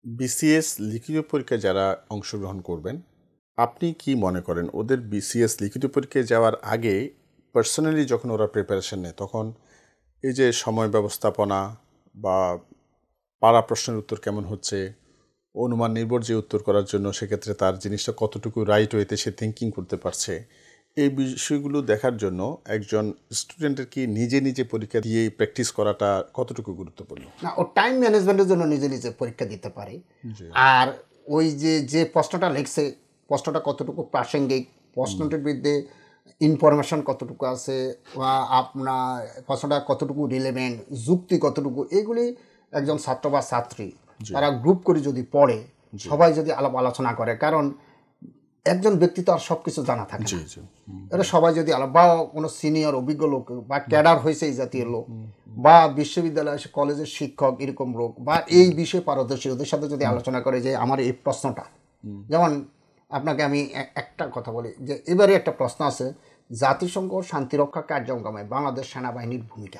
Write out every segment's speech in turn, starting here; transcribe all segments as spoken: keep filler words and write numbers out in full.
BCS লিখিত পরীক্ষায় যারা অংশগ্রহণ করবেন, আপনি কি মনে করেন ওদের বিসিএস লিখিত পরীক্ষায় যাওয়ার আগে পার্সোনালি যখন ওরা প্রিপারেশন নেয় তখন এই যে সময় ব্যবস্থাপনা বা পারা প্রশ্নের উত্তর কেমন হচ্ছে, অনুমান নির্ভর যে উত্তর করার জন্য সেক্ষেত্রে তার জিনিসটা কতটুকু রাইট ওয়েতে সে থিঙ্কিং করতে পারছে, এই বিষয়গুলো দেখার জন্য একজন স্টুডেন্টের কি নিজে নিজে পরীক্ষা দিয়ে প্র্যাকটিস করাটা কতটুকু গুরুত্বপূর্ণ? না, ও টাইম ম্যানেজমেন্টের জন্য নিজে নিজে পরীক্ষা দিতে পারে। আর ওই যে যে প্রশ্নটা লিখছে, প্রশ্নটা কতটুকু প্রাসঙ্গিক, প্রশ্নটির বিরুদ্ধে ইনফরমেশন কতটুকু আছে, বা আপনার প্রশ্নটা কতটুকু রিলেভেন্ট, যুক্তি কতটুকু, এগুলি একজন ছাত্র বা ছাত্রী তারা গ্রুপ করে যদি পড়ে, সবাই যদি আলাপ আলোচনা করে, কারণ একজন ব্যক্তি তো আর সব কিছু জানা থাকে না, এটা সবাই যদি আলাপ, বা কোনো সিনিয়র অভিজ্ঞ লোক বা ক্যাডার হয়েছে এই জাতীয় লোক, বা বিশ্ববিদ্যালয় কলেজের শিক্ষক এরকম লোক, বা এই বিষয়ে পারদর্শী ওদের সাথে যদি আলোচনা করে যে আমার এই প্রশ্নটা, যেমন আপনাকে আমি একটা কথা বলি যে এবারে একটা প্রশ্ন আছে, জাতিসংঘ শান্তিরক্ষা কার্যক্রমে বাংলাদেশ সেনাবাহিনীর ভূমিকা।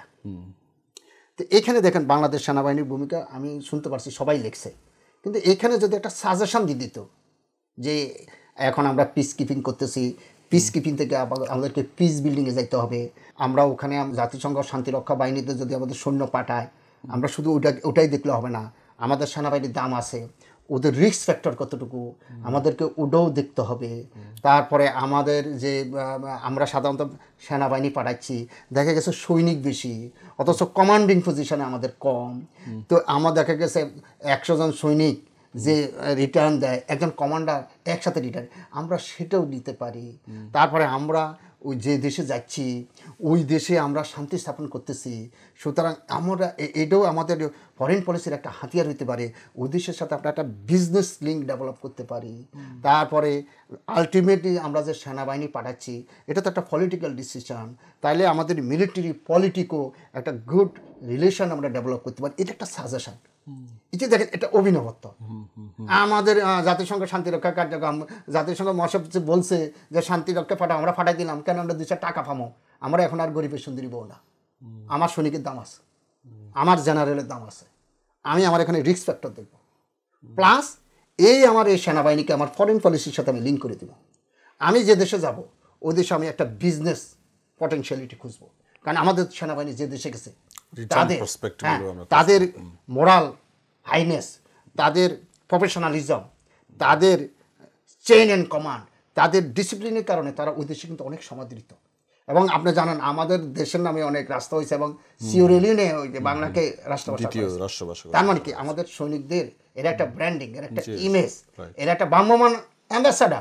তো এখানে দেখেন বাংলাদেশ সেনাবাহিনীর ভূমিকা আমি শুনতে পারছি সবাই লিখছে, কিন্তু এখানে যদি একটা সাজেশন দিয়ে দিত যে এখন আমরা পিস কিপিং করতেছি, পিস কিপিং থেকে আমাদেরকে পিস বিল্ডিংয়ে যাইতে হবে, আমরা ওখানে জাতিসংঘ শান্তিরক্ষা বাহিনীতে যদি আমাদের সৈন্য পাঠায়, আমরা শুধু ওটা ওটাই দেখলে হবে না, আমাদের সেনাবাহিনীর দাম আছে, ওদের রিস্ক ফ্যাক্টর কতটুকু, আমাদেরকে ওটাও দেখতে হবে। তারপরে আমাদের যে আমরা সাধারণত সেনাবাহিনী পাঠাচ্ছি, দেখা গেছে সৈনিক বেশি অথচ কমান্ডিং পজিশনে আমাদের কম, তো আমার দেখা গেছে একশো জন সৈনিক যে রিটার্ন দেয়, একজন কমান্ডার একসাথে রিটার্ন, আমরা সেটাও নিতে পারি। তারপরে আমরা ওই যে দেশে যাচ্ছি ওই দেশে আমরা শান্তি স্থাপন করতেছি, সুতরাং আমরা এটাও আমাদের ফরেন পলিসির একটা হাতিয়ার হতে পারে, ওই দেশের সাথে আমরা একটা বিজনেস লিঙ্ক ডেভেলপ করতে পারি। তারপরে আলটিমেটলি আমরা যে সেনাবাহিনী পাঠাচ্ছি এটা তো একটা পলিটিক্যাল ডিসিশন, তাইলে আমাদের মিলিটারি পলিটিকও একটা গুড রিলেশন আমরা ডেভেলপ করতে পারি, এটা একটা সাজেশন। এটা দেখেন, এটা অভিনবত্ব। আমাদের জাতিসংঘ শান্তিরক্ষা কার্যক্রম, জাতিসংঘ মহাসচিব বলছে যে শান্তিরক্ষা পাঠাও, আমরা পাঠাই দিলাম, কেন আমরা দুই চার টাকা পাবো, আমরা এখন আর গরিবের সুন্দরী বউ না, আমার সৈনিকের দাম আছে, আমার জেনারেলের দাম আছে, আমি আমার এখানে রিস্ক ফ্যাক্টর দেখব, প্লাস এই আমার এই সেনাবাহিনীকে আমার ফরেন পলিসির সাথে আমি লিঙ্ক করে দেব। আমি যে দেশে যাব ওই দেশে আমি একটা বিজনেস পটেনশিয়ালিটি খুঁজবো, কারণ আমাদের সেনাবাহিনী যে দেশে গেছে তাদের তাদের মোরাল হাইনেস, তাদের প্রফেশনালিজম, তাদের চেইন অ্যান্ড কমান্ড, তাদের ডিসিপ্লিনের কারণে তারা ওই দেশে কিন্তু অনেক সমাদৃত। এবং আপনি জানেন আমাদের দেশের নামে অনেক রাস্তা হয়েছে, এবং সিওরেলিনে ওই যে বাংলাকে রাষ্ট্রভাষা, তার মানে কি আমাদের সৈনিকদের এরা একটা ব্র্যান্ডিং, এর একটা ইমেজ, এর একটা ভ্রাম্যমান অ্যাম্বাসাডার,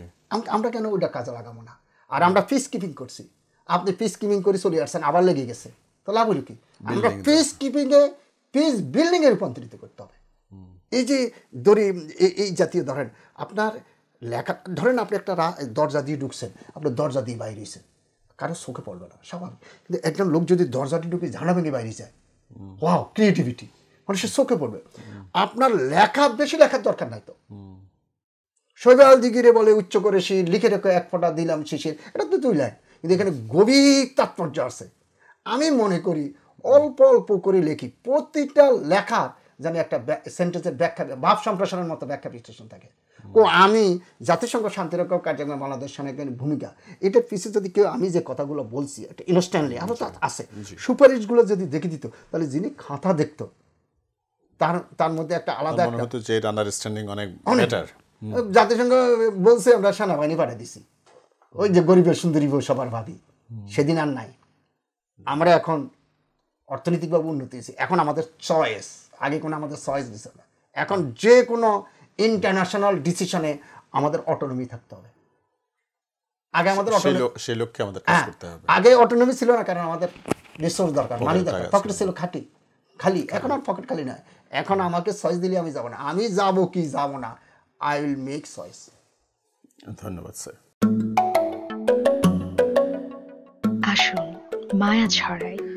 আমরা কেন ওইটা কাজে লাগাবো না? আর আমরা পিস কিপিং করছি, আপনি পিস কিপিং করে চলে আসছেন, আবার লেগে গেছে, তো লাভ হলো কি? আমরা পিস কিপিংয়ে পিস বিল্ডিংয়ে রূপান্তরিত করতে হবে। এই যে ধরি এই জাতীয় ধরেন আপনার লেখা, ধরেন আপনি একটা দরজা দিয়ে ঢুকছেন, আপনার দরজা দিয়ে বাইরে এসেছেন, কারো চোখে পড়বে না, স্বাভাবিক। কিন্তু একজন লোক যদি দরজাটি ঢুকে ঝাড়া ভেঙে বাইরে যায়, ওয়াও ক্রিয়েটিভিটি, মানুষের চোখে পড়বে। আপনার লেখা বেশি লেখার দরকার নাই তো, শৈবাল দিগিরে বলে উচ্চ করে শির লিখে রেখে এক ফোঁটা দিলাম শিশির, এটা তো দুই লাইন, কিন্তু এখানে গভীর তাৎপর্য আছে। আমি মনে করি অল্প অল্প করে লিখি, প্রতিটা লেখা যেন একটা সেন্টেন্সের ব্যাখ্যা, ভাব সম্প্রসারণের মতো ব্যাখ্যা বিশ্লেষণ থাকে। ও আমি জাতিসংঘ শান্তিরক্ষা কার্যক্রমে বাংলাদেশ সেনাবাহিনীর ভূমিকা, এটার পিছিয়ে যদি কেউ আমি যে কথাগুলো বলছি একটা ইনস্ট্যান্টলি আরও তো আছে, সুপারিশগুলো যদি দেখে দিত, তাহলে যিনি খাতা দেখতো তার তার মধ্যে একটা আলাদা আন্ডারস্ট্যান্ডিং অনেক বেটার। জাতিসংঘ বলছে আমরা সেনাবাহিনী পাঠিয়ে দিছি, ওই যে গরিবের সুন্দরী বউ সবার ভাবি, সেদিন আর নাই। আমরা এখন অর্থনৈতিকভাবে উন্নতি হয়েছি, এখন আমাদের চয়েস, আগে কোনো আমাদের চয়েস দিচ্ছে না, এখন যে কোনো ইন্টারন্যাশনাল ডিসিশনে আমাদের অটোনমি থাকতে হবে। আগে আমাদের সেই লক্ষ্যে আমাদের কাজ করতে হবে। আগে অটোনমি ছিল না, কারণ আমাদের রিসোর্স দরকার, মানি দরকার, পকেট ছিল খাটি খালি, এখন আর পকেট খালি নয়, এখন আমাকে চয়েস দিলে আমি যাব না, আমি যাব কি যাব না, আই উইল মেক চয়েস। ধন্যবাদ স্যার। আসুন মায়া ছড়াই।